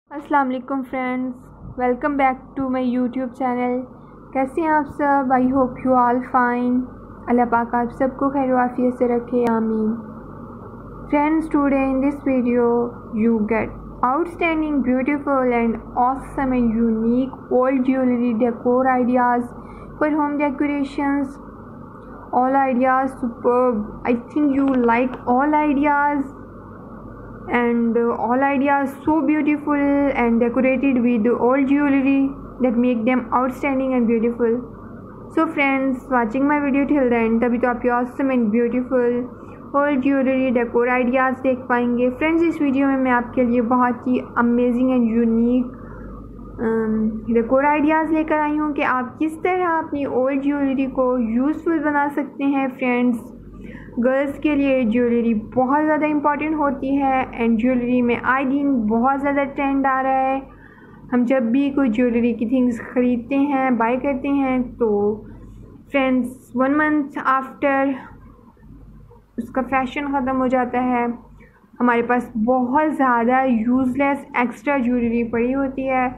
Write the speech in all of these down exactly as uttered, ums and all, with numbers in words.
अस्सलाम वालेकुम friends, welcome back to my YouTube channel. कैसे हैं आप सब? I hope you all fine. अल्लाह पाक आप सबको खैर आफियत से रखे, आमीन। Friends, today in this video you get outstanding, beautiful and awesome and unique old jewelry decor ideas for home decorations. All ideas superb. I think you like all ideas, and uh, all ideas so beautiful and decorated with old jewelry that make them outstanding and beautiful. So friends, watching my video till the end, तभी तो आपके awesome and beautiful old jewelry decor ideas देख पाएंगे। Friends, इस video में मैं आपके लिए बहुत ही amazing and unique decor ideas लेकर आई हूँ कि आप किस तरह अपनी ओल्ड ज्वेलरी को यूज़फुल बना सकते हैं। फ्रेंड्स, गर्ल्स के लिए ज्वेलरी बहुत ज़्यादा इम्पॉर्टेंट होती है एंड ज्वेलरी में आए दिन बहुत ज़्यादा ट्रेंड आ रहा है। हम जब भी कोई ज्वेलरी की थिंग्स ख़रीदते हैं, बाय करते हैं, तो फ्रेंड्स वन मंथ आफ्टर उसका फैशन ख़त्म हो जाता है। हमारे पास बहुत ज़्यादा यूज़लेस एक्स्ट्रा ज्वेलरी पड़ी होती है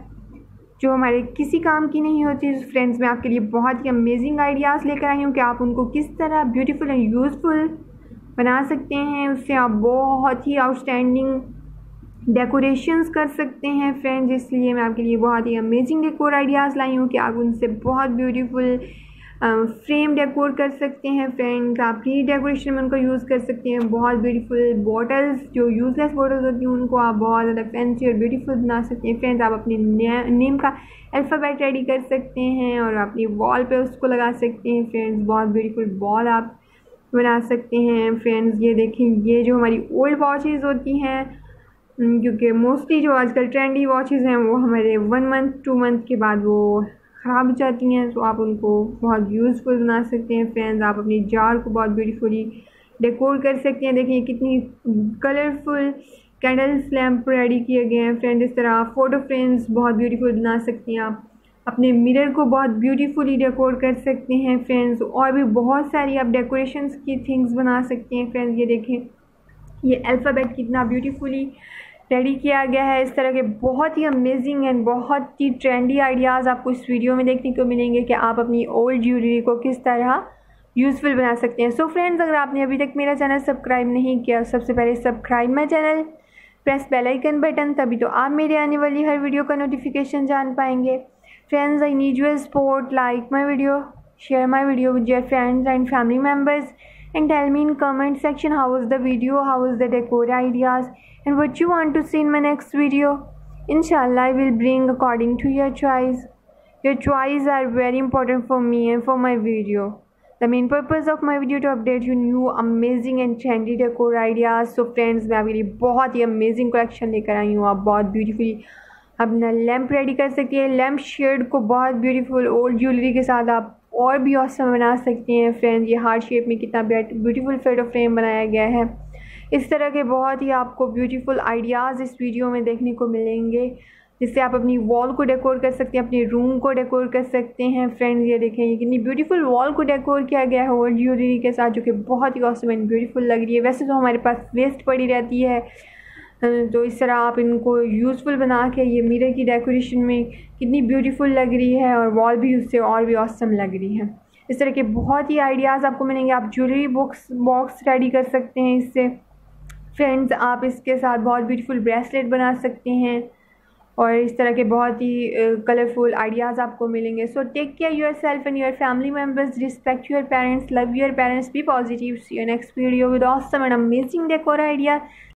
जो हमारे किसी काम की नहीं होती। फ्रेंड्स, मैं आपके लिए बहुत ही अमेजिंग आइडियाज़ लेकर आई हूँ कि आप उनको किस तरह ब्यूटीफुल एंड यूज़फुल बना सकते हैं। उससे आप बहुत ही आउटस्टैंडिंग डेकोरेशंस कर सकते हैं। फ्रेंड्स, इसलिए मैं आपके लिए बहुत ही अमेजिंग डेकोर आइडियाज़ लाई हूँ कि आप उनसे बहुत ब्यूटीफुल फ्रेम डेकोर कर सकते हैं। फ्रेंड्स, आप फ्री डेकोरेशन में उनको यूज़ कर सकते हैं। बहुत ब्यूटीफुल बॉटल्स, जो यूज़लेस बॉटल्स होती हैं, उनको आप बहुत ज़्यादा फैंसी और ब्यूटीफुल बना सकते हैं। फ्रेंड्स, आप अपने नेम का अल्फ़ाबेट रेडी कर सकते हैं और अपनी वॉल पे उसको लगा सकते हैं। फ्रेंड्स, बहुत ब्यूटीफुल बॉल आप बना सकते हैं। फ्रेंड्स, ये देखें, ये जो हमारी ओल्ड वॉचेज़ होती हैं, क्योंकि मोस्टली जो आजकल ट्रेंडी वॉचेज़ हैं वो हमारे वन मंथ टू मंथ के बाद वो ख़राब हो जाती हैं, तो आप उनको बहुत यूज़फुल बना सकते हैं। फ्रेंड्स, आप अपनी जार को बहुत ब्यूटीफुली डेकोर कर सकते हैं। देखिए कितनी कलरफुल कैंडल्स लैम्प रेडी किए गए हैं। फ्रेंड्स, इस तरह फ़ोटो फ्रेम्स बहुत ब्यूटीफुल बना सकते हैं। आप अपने मिरर को बहुत ब्यूटीफुली डेकोर कर सकते हैं। फ्रेंड्स, और भी बहुत सारी आप डेकोरेशंस की थिंग्स बना सकते हैं। फ्रेंड्स, ये देखें, ये अल्फ़ाबेट कितना ब्यूटीफुली रेडी किया गया है। इस तरह के बहुत ही अमेजिंग एंड बहुत ही ट्रेंडी आइडियाज़ आपको इस वीडियो में देखने को मिलेंगे कि आप अपनी ओल्ड ज्वेलरी को किस तरह यूज़फुल बना सकते हैं। सो फ्रेंड्स, अगर आपने अभी तक मेरा चैनल सब्सक्राइब नहीं किया, सबसे पहले subscribe my channel, press bell icon button, तभी तो आप मेरे आने वाली हर वीडियो का नोटिफिकेशन जान पाएंगे। Friends, I need your support, like my video, share my video with your friends and family members, and tell me in comment section how was the video, how was the decor ideas, and what you want to see in my next video. Inshallah, I will bring according to your choice. Your choice are very important for me and for my video. The main purpose of my video to update you new amazing and trendy decor ideas. So friends, मैं आपके लिए बहुत ही amazing collection लेकर आई हूँ। आप बहुत beautifully अपना लैम्प रेडी कर सकती है। लैम्प शेड को बहुत ब्यूटीफुल ओल्ड ज्वेलरी के साथ आप और भी ऑसम बना सकते हैं। फ्रेंड्स, ये हार्ट शेप में कितना ब्यूटीफुल फोटो फ्रेम बनाया गया है। इस तरह के बहुत ही आपको ब्यूटीफुल आइडियाज़ इस वीडियो में देखने को मिलेंगे, जिससे आप अपनी वॉल को डेकोर कर सकते हैं, अपने रूम को डेकोर कर सकते हैं। फ्रेंड्स, ये देखें, ये कितनी ब्यूटीफुल वॉल को डेकोर किया गया है ओल्ड ज्वेलरी के साथ, जो कि बहुत ही ऑसम एंड ब्यूटीफुल लग रही है। वैसे तो हमारे पास वेस्ट पड़ी रहती है, तो इस तरह आप इनको यूज़फुल बना के ये मिरर की डेकोरेशन में कितनी ब्यूटीफुल लग रही है और वॉल भी उससे और भी ऑसम लग रही है। इस तरह के बहुत ही आइडियाज़ आपको मिलेंगे। आप ज्वेलरी बॉक्स बॉक्स रेडी कर सकते हैं इससे। फ्रेंड्स, आप इसके साथ बहुत ब्यूटीफुल ब्रेसलेट बना सकते हैं और इस तरह के बहुत ही कलरफुल आइडियाज़ आपको मिलेंगे। So take care yourself and your family members, respect your parents, love your parents, be positive. See you next video with awesome and amazing decor idea.